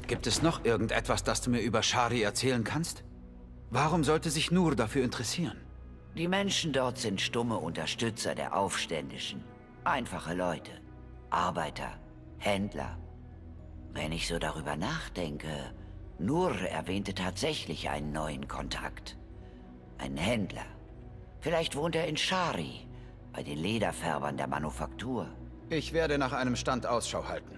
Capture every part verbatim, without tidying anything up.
Gibt es noch irgendetwas, das du mir über Shari erzählen kannst? Warum sollte sich Nur dafür interessieren? Die Menschen dort sind stumme Unterstützer der Aufständischen. Einfache Leute. Arbeiter. Händler. Wenn ich so darüber nachdenke, Nur erwähnte tatsächlich einen neuen Kontakt. Einen Händler. Vielleicht wohnt er in Shari, bei den Lederfärbern der Manufaktur. Ich werde nach einem Stand Ausschau halten.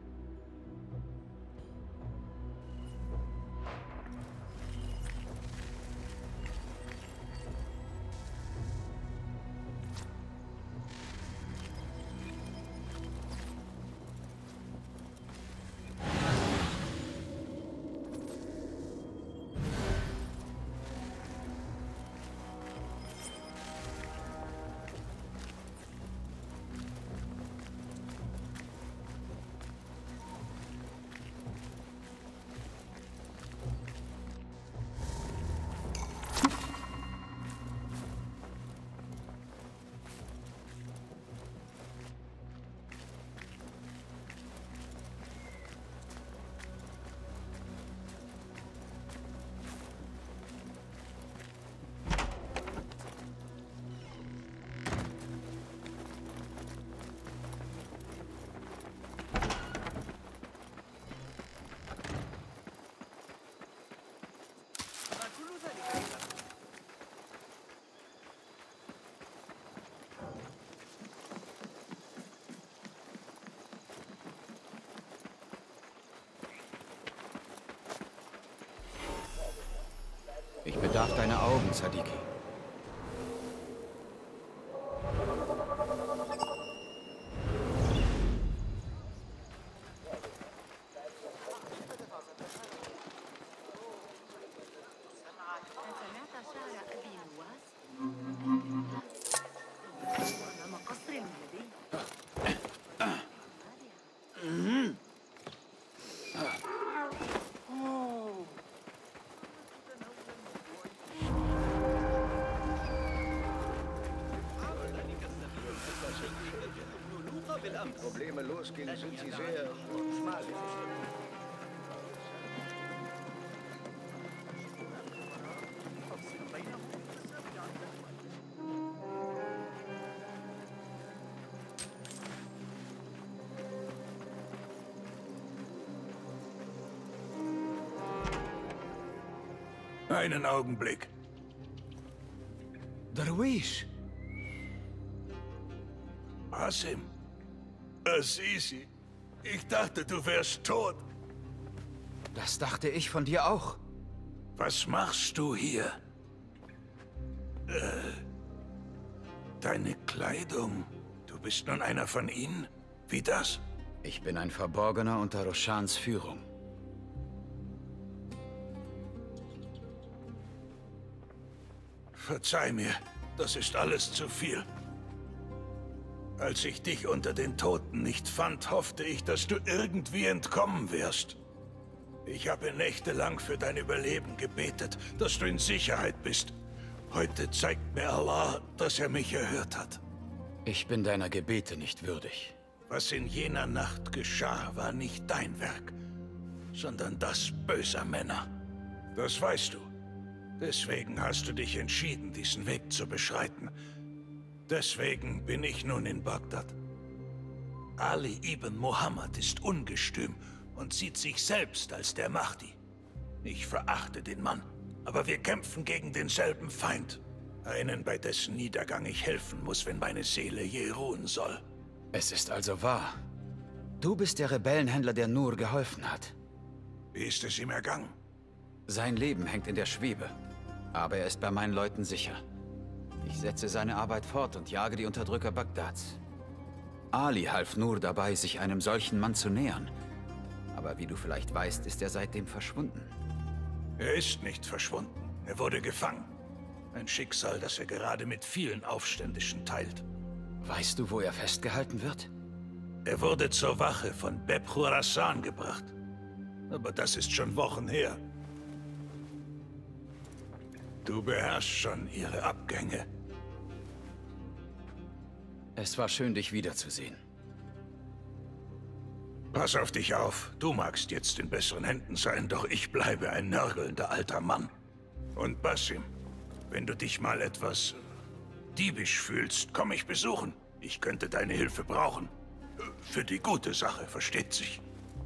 Ich bedarf deiner Augen, Sadiki. Probleme losgehen, sind sie sehr schmal. Einen Augenblick. Darwish! Asim. Azizi. Ich dachte, du wärst tot. Das dachte ich von dir auch. Was machst du hier? Äh, deine Kleidung. Du bist nun einer von ihnen? Wie das? Ich bin ein Verborgener unter Roshans Führung. Verzeih mir, das ist alles zu viel. Als ich dich unter den Toten nicht fand, hoffte ich, dass du irgendwie entkommen wirst. Ich habe nächtelang für dein Überleben gebetet, dass du in Sicherheit bist. Heute zeigt mir Allah, dass er mich erhört hat. Ich bin deiner Gebete nicht würdig. Was in jener Nacht geschah, war nicht dein Werk, sondern das böser Männer. Das weißt du. Deswegen hast du dich entschieden, diesen Weg zu beschreiten. Deswegen bin ich nun in Bagdad. Ali ibn Muhammad ist ungestüm und sieht sich selbst als der Mahdi. Ich verachte den Mann, aber wir kämpfen gegen denselben Feind. Einen, bei dessen Niedergang ich helfen muss, wenn meine Seele je ruhen soll. Es ist also wahr. Du bist der Rebellenhändler, der Nur geholfen hat. Wie ist es ihm ergangen? Sein Leben hängt in der Schwebe, aber er ist bei meinen Leuten sicher. Ich setze seine Arbeit fort und jage die Unterdrücker Bagdads. Ali half Nur dabei, sich einem solchen Mann zu nähern. Aber wie du vielleicht weißt, ist er seitdem verschwunden. Er ist nicht verschwunden. Er wurde gefangen. Ein Schicksal, das er gerade mit vielen Aufständischen teilt. Weißt du, wo er festgehalten wird? Er wurde zur Wache von Beb Khurasan gebracht. Aber das ist schon Wochen her. Du beherrschst schon ihre Abgänge. Es war schön, dich wiederzusehen. Pass auf dich auf. Du magst jetzt in besseren Händen sein, doch ich bleibe ein nörgelnder alter Mann. Und Basim, wenn du dich mal etwas diebisch fühlst, komm mich besuchen. Ich könnte deine Hilfe brauchen. Für die gute Sache, versteht sich.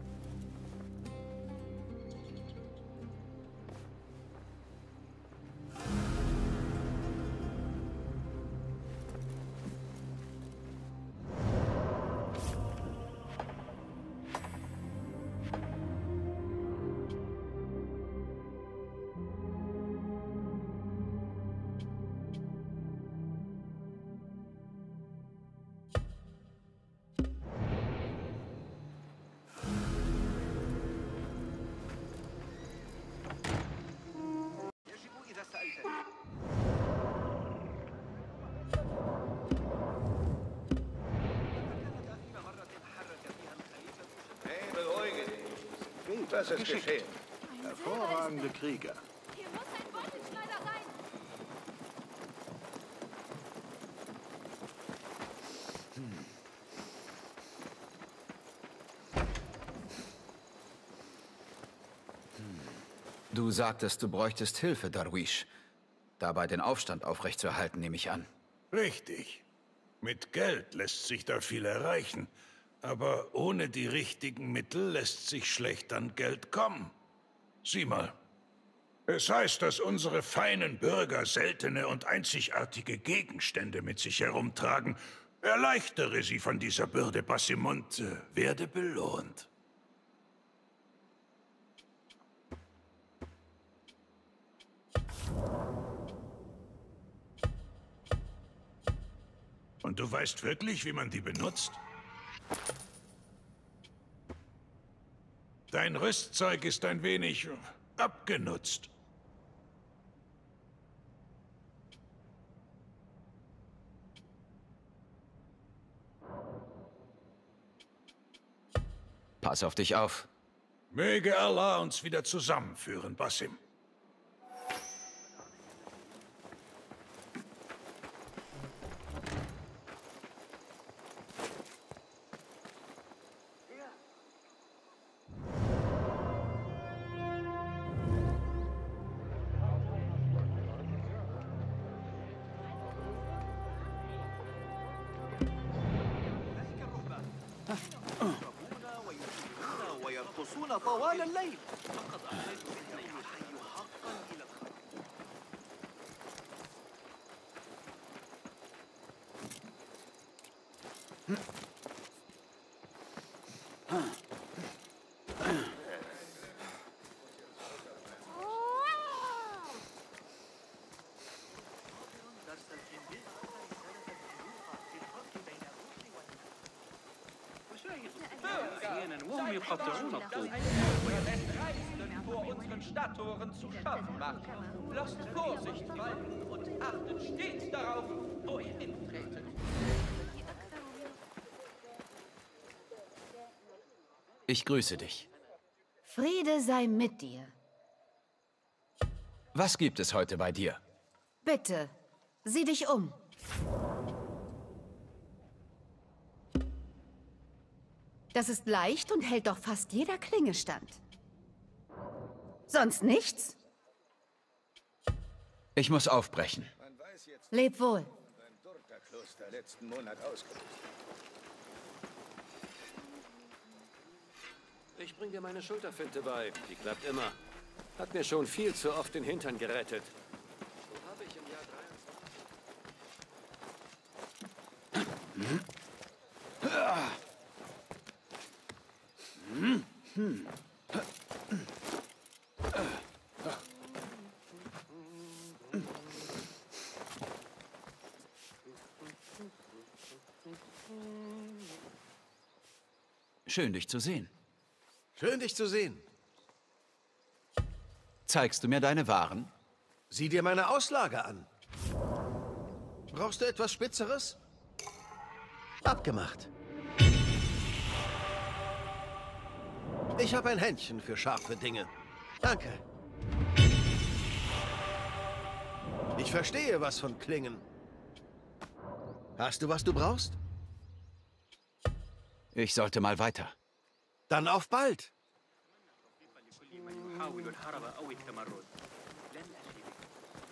Was ist geschehen? Hervorragende Krieger. Hier muss ein Wolkenschneider sein! Du sagtest, du bräuchtest Hilfe, Darwish. Dabei den Aufstand aufrechtzuerhalten, nehme ich an. Richtig. Mit Geld lässt sich da viel erreichen. Aber ohne die richtigen Mittel lässt sich schlecht an Geld kommen. Sieh mal. Es heißt, dass unsere feinen Bürger seltene und einzigartige Gegenstände mit sich herumtragen. Erleichtere sie von dieser Bürde, Basim, und äh, werde belohnt. Und du weißt wirklich, wie man die benutzt? Dein Rüstzeug ist ein wenig abgenutzt. Pass auf dich auf. Möge Allah uns wieder zusammenführen, Basim. ويرقصون طوال الليل. لقد أحسنت إنه الحي حقا إلى الخير. وهم يقطعون الطوب. vor unseren Stadttoren zu schaffen macht. Lasst Vorsicht walten und achtet stets darauf, wo ihr hintretet. Ich grüße dich. Friede sei mit dir. Was gibt es heute bei dir? Bitte, sieh dich um. Das ist leicht und hält doch fast jeder Klinge stand. Sonst nichts? Ich muss aufbrechen. Leb wohl. Beim Durta-Kloster letzten Monat ausgelöst. Ich bring dir meine Schulterfinte bei. Die klappt immer. Hat mir schon viel zu oft den Hintern gerettet. So habe ich im Jahr Schön, dich zu sehen. Schön, dich zu sehen. Zeigst du mir deine Waren? Sieh dir meine Auslage an. Brauchst du etwas Spitzeres? Abgemacht. Ich habe ein Händchen für scharfe Dinge. Danke. Ich verstehe was von Klingen. Hast du, was du brauchst? Ich sollte mal weiter. Dann auf bald. يحاول الهرب أو التمرد لن أفي بك.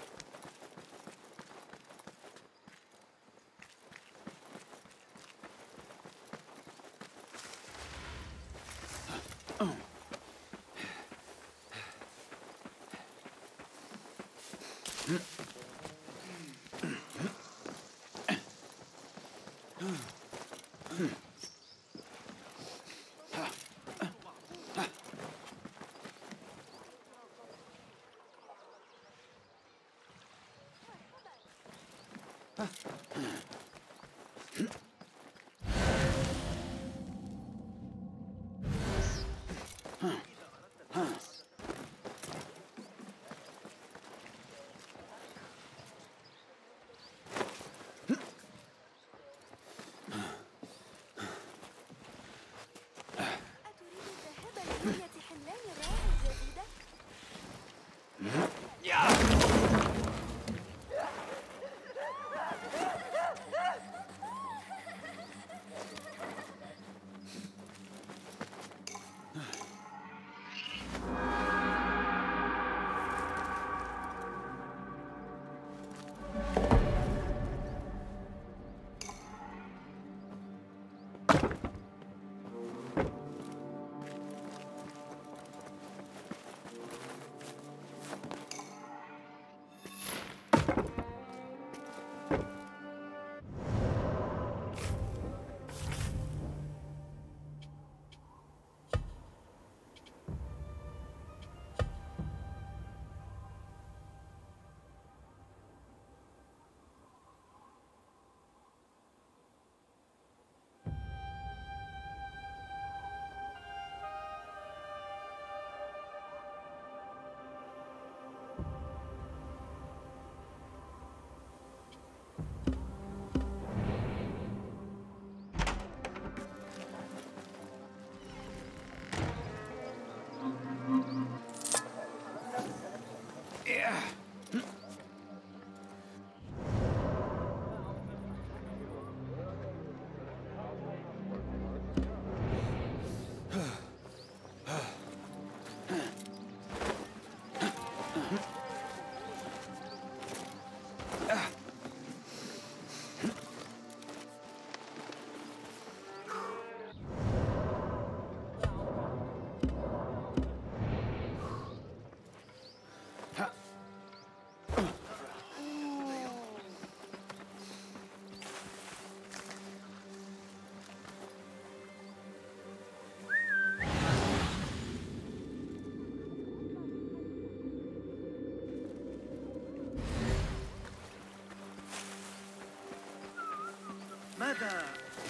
ماذا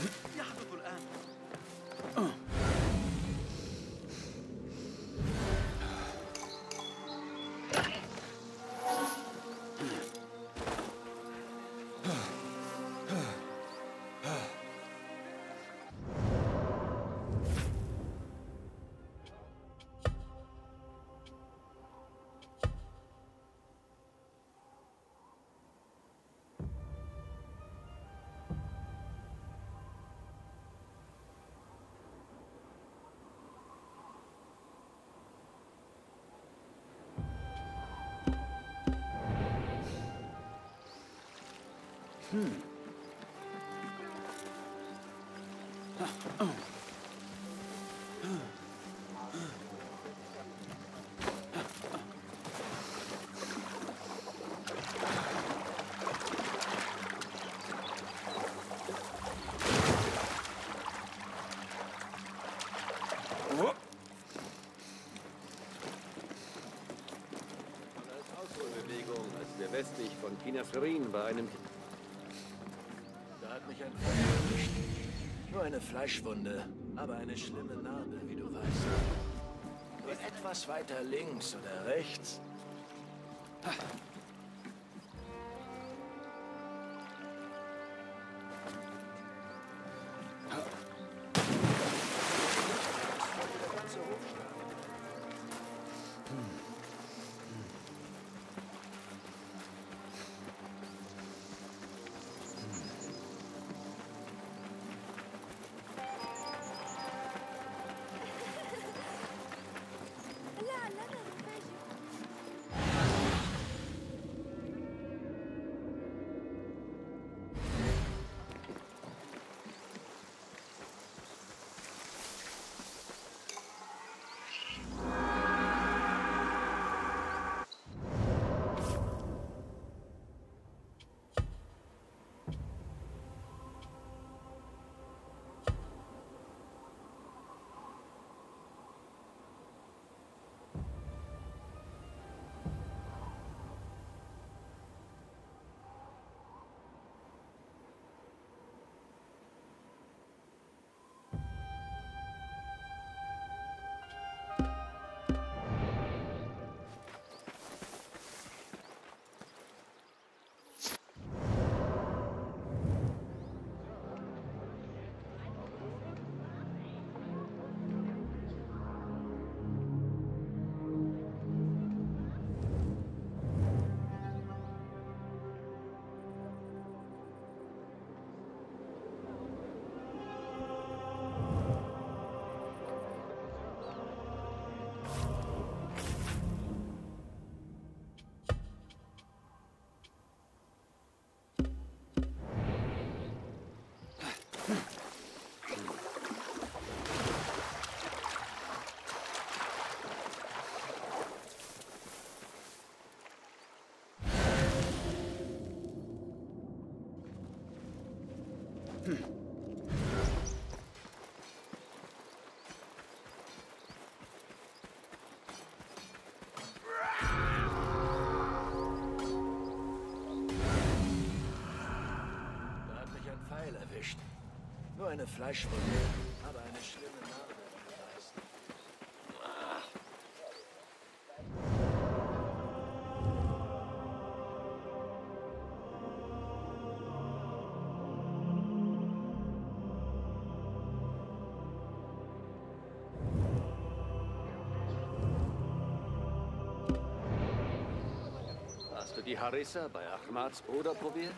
يحدث الآن؟ Westlich von Kinaferin bei einem... Da hat mich ein Feuer erwischt. Nur eine Fleischwunde, aber eine schlimme Narbe, wie du weißt. Nur etwas weiter links oder rechts. Erwischt. Nur eine Fleischwunde, aber eine schlimme Narbe, wie du weißt. Hast du die Harissa bei Ahmads Bruder probiert?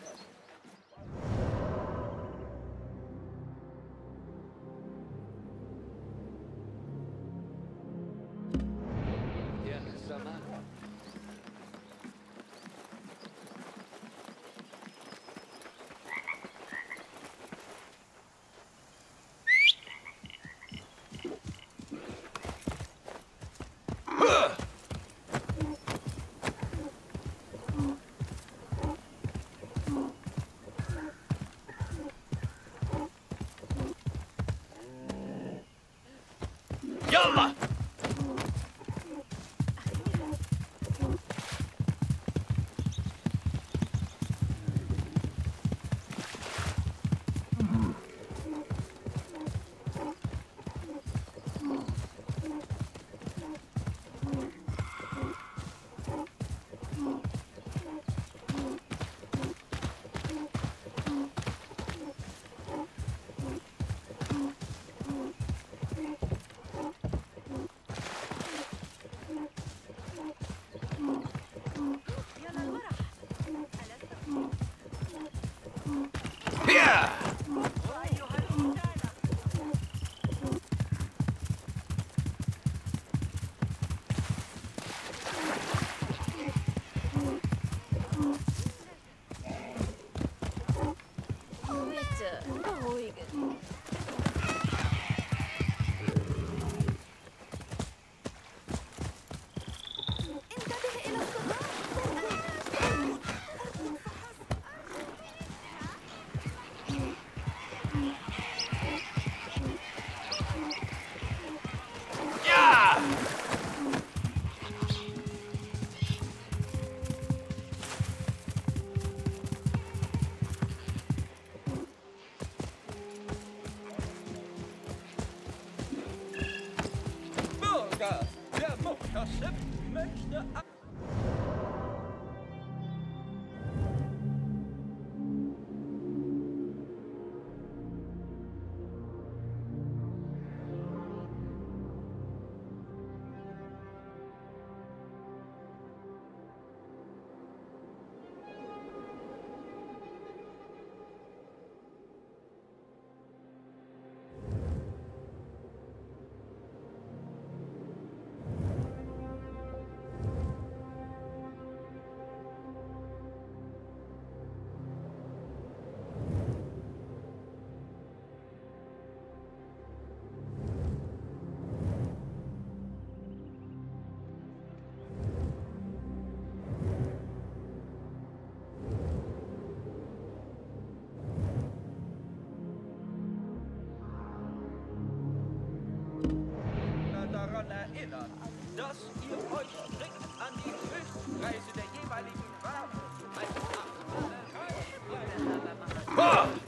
Yalla! Der Muhtasib möchte ab... daran erinnern, dass ihr euch strikt an die Höchstpreise der jeweiligen Waren als Achtmal bleibt.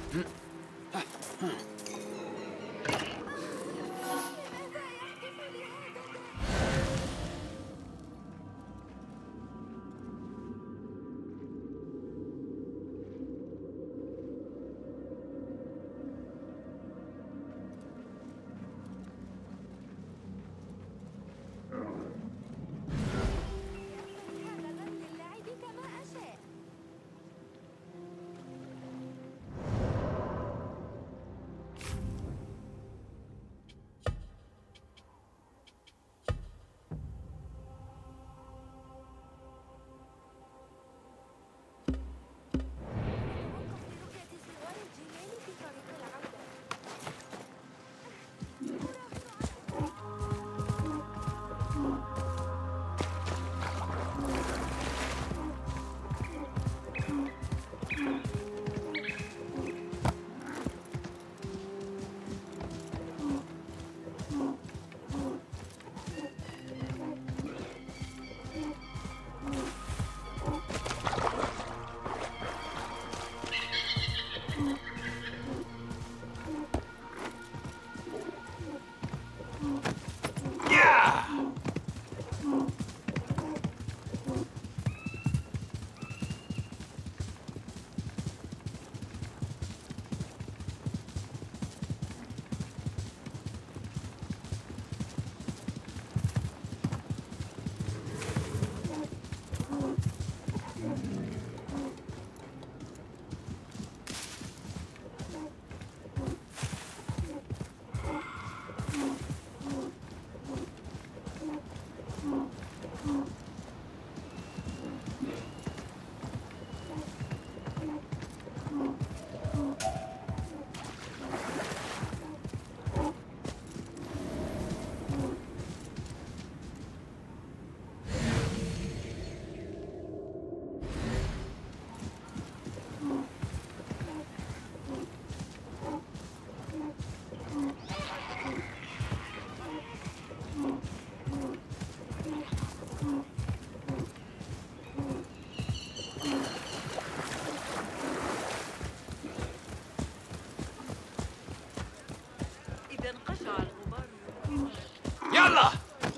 يلا!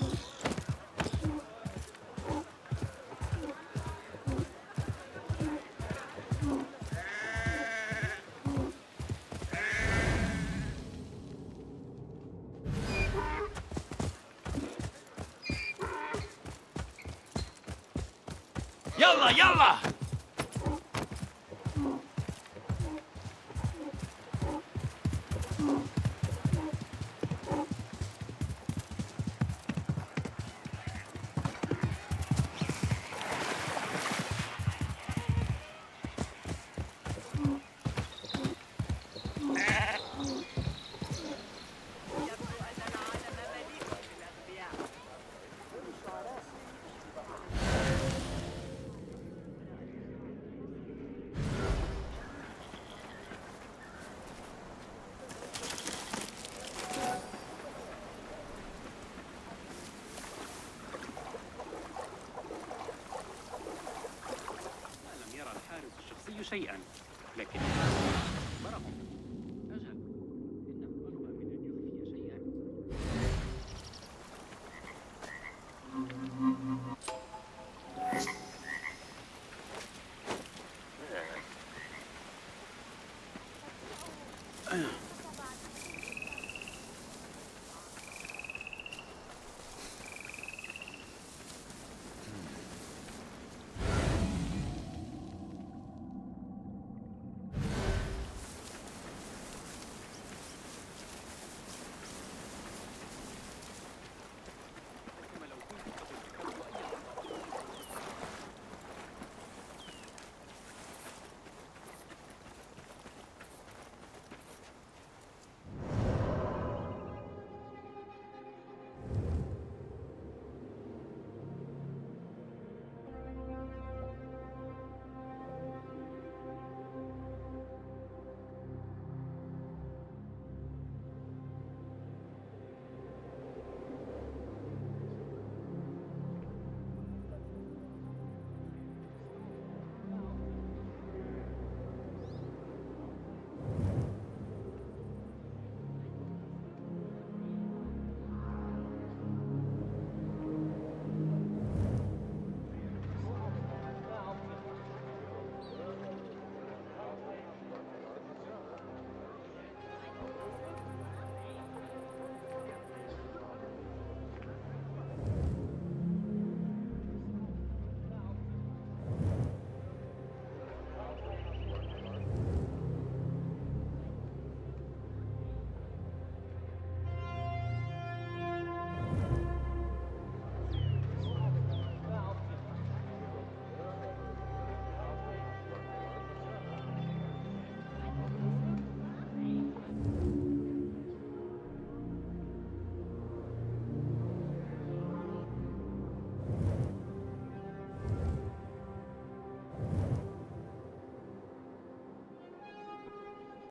يلا يلا! شيئا لكن أخبرهم أجل إنه أغبى من أن يخفي شيئا. Uh.